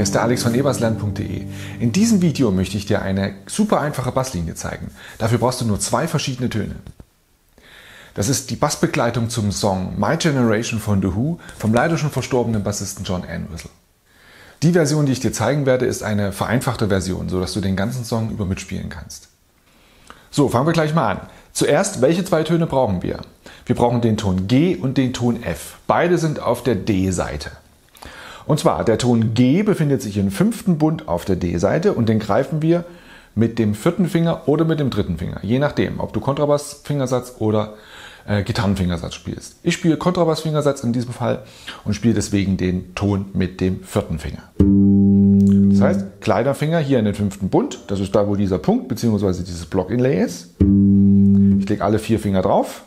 hier ist der Alex von eberslernen.de. In diesem Video möchte ich dir eine super einfache Basslinie zeigen. Dafür brauchst du nur zwei verschiedene Töne. Das ist die Bassbegleitung zum Song My Generation von The Who vom leider schon verstorbenen Bassisten John Entwistle. Die Version, die ich dir zeigen werde, ist eine vereinfachte Version, sodass du den ganzen Song über mitspielen kannst. So, fangen wir gleich mal an. Zuerst, welche zwei Töne brauchen wir? Wir brauchen den Ton G und den Ton F. Beide sind auf der D-Seite. Und zwar, der Ton G befindet sich im 5. Bund auf der D-Seite und den greifen wir mit dem 4. Finger oder mit dem 3. Finger. Je nachdem, ob du Kontrabass-Fingersatz oder Gitarrenfingersatz spielst. Ich spiele Kontrabass-Fingersatz in diesem Fall und spiele deswegen den Ton mit dem 4. Finger. Das heißt, kleiner Finger hier in den 5. Bund, das ist da, wo dieser Punkt bzw. dieses Block-Inlay ist. Ich lege alle 4 Finger drauf.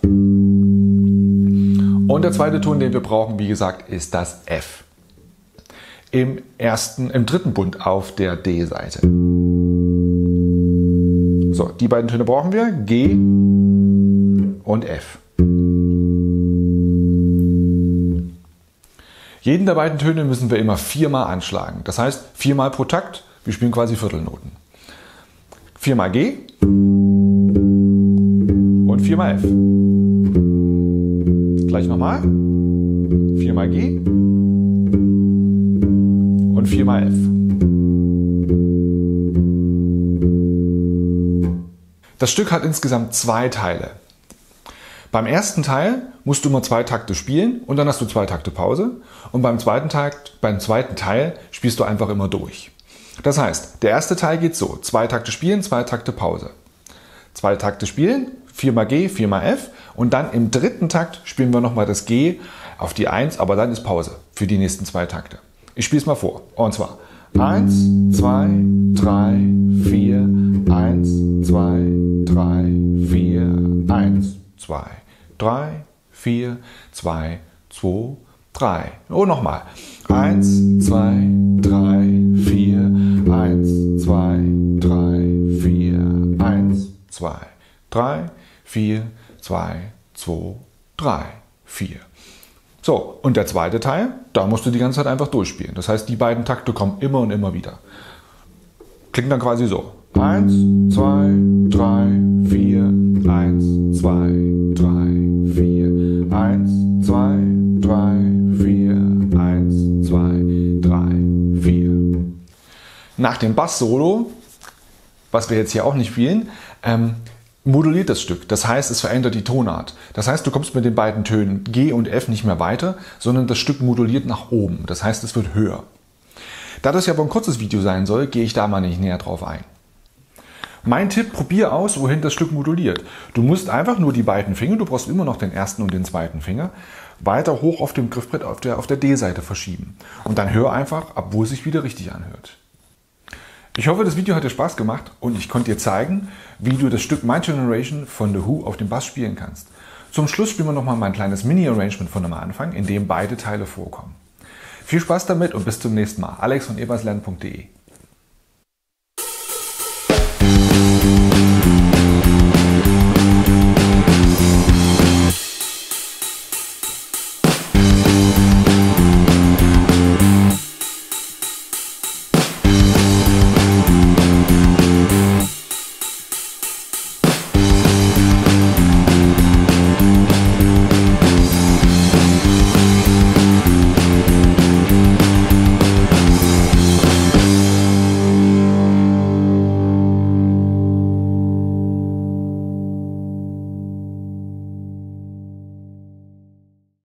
Und der zweite Ton, den wir brauchen, wie gesagt, ist das F. Im 3. Bund auf der D-Seite. So, die beiden Töne brauchen wir, G und F. Jeden der beiden Töne müssen wir immer 4-mal anschlagen. Das heißt, 4-mal pro Takt, wir spielen quasi Viertelnoten. 4-mal G und 4-mal F. Gleich nochmal. 4-mal G und 4-mal F. Das Stück hat insgesamt 2 Teile. Beim ersten Teil musst du immer 2 Takte spielen und dann hast du 2 Takte Pause. Und beim zweiten Teil spielst du einfach immer durch. Das heißt, der erste Teil geht so: 2 Takte spielen, 2 Takte Pause. 2 Takte spielen, 4-mal G, 4-mal F. Und dann im 3. Takt spielen wir nochmal das G auf die 1, aber dann ist Pause für die nächsten 2 Takte. Ich spiele es mal vor. Und zwar 1, 2, 3, 4, 1, 2, 3, 4, 1, 2, 3, 4, 2, 2, 3. Und nochmal. 1, 2, 3, 4, 1, 2, 3, 4, 1, 2, 3, 4, 2, 2, 3, 4. So, und der zweite Teil, da musst du die ganze Zeit einfach durchspielen. Das heißt, die beiden Takte kommen immer und immer wieder. Klingt dann quasi so. 1, 2, 3, 4, 1, 2, 3, 4, 1, 2, 3, 4, 1, 2, 3, 4. Nach dem Bass-Solo, was wir jetzt hier auch nicht spielen, moduliert das Stück. Das heißt, es verändert die Tonart. Das heißt, du kommst mit den beiden Tönen G und F nicht mehr weiter, sondern das Stück moduliert nach oben. Das heißt, es wird höher. Da das ja aber ein kurzes Video sein soll, gehe ich da mal nicht näher drauf ein. Mein Tipp, probier aus, wohin das Stück moduliert. Du musst einfach nur die beiden Finger, du brauchst immer noch den ersten und den zweiten Finger, weiter hoch auf dem Griffbrett auf der D-Seite verschieben. Und dann hör einfach, ab wo es sich wieder richtig anhört. Ich hoffe, das Video hat dir Spaß gemacht und ich konnte dir zeigen, wie du das Stück My Generation von The Who auf dem Bass spielen kannst. Zum Schluss spielen wir nochmal mein kleines Mini-Arrangement von am Anfang, in dem beide Teile vorkommen. Viel Spaß damit und bis zum nächsten Mal. Alex von eberslernen.de